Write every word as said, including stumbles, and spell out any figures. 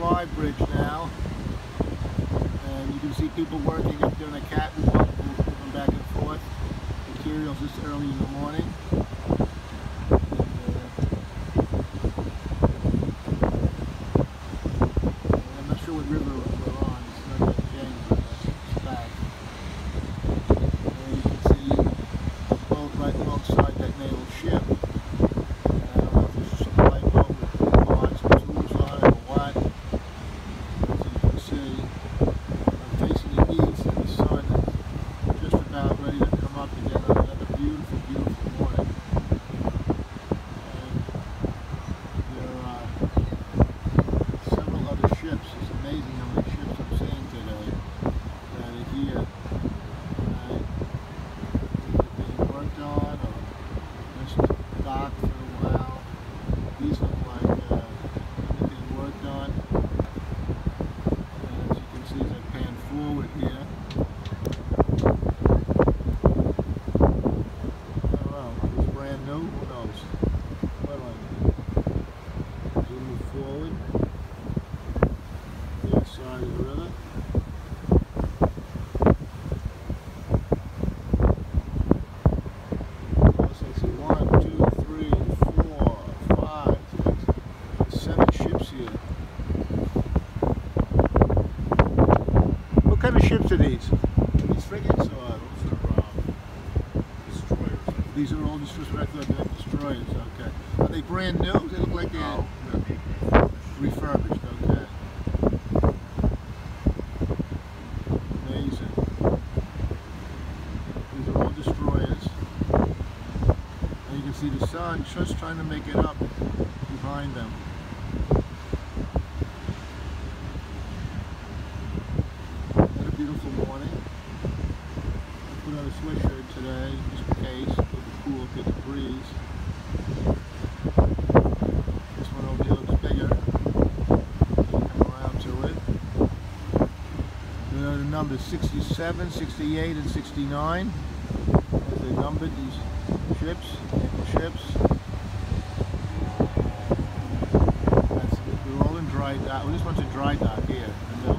Drive bridge now, and you can see people working up doing a catwalk, moving back and forth. Materials this early in the morning. And, uh, I'm not sure what river we're on. It's not that James, but it's back. And you can see a boat right alongside that naval ship. I don't know if this is a supply boat with parts and tools on it or what. As you can see, I'm facing the east and the sun is just about ready to come up again on another beautiful, beautiful morning. And there are several other ships. It's amazing how many ships I'm seeing today that are here. Right? Either being worked on or just docked for a while. These look like uh, they're being worked on. And as you can see, as I pan forward here, brand new, who knows? What do I do? As we move forward, the other side of the river. Let's see, one, two, three, four, five, six, seven ships here. What kind of ships are these? These frigates or? These are all just regular destroyers, okay. Are they brand new? They look like they're no, refurbished, okay. Amazing. These are all destroyers. And you can see the sun just trying to make it up behind them. What a beautiful morning. I put on a sweatshirt today, just in case. Cool, get the breeze. This one over here looks bigger. Come around to it. You know the numbers sixty-seven, sixty-eight, and sixty-nine. As they numbered these ships, naval ships. That's, they're all in dry dock. Well, this one's a dry dock here. And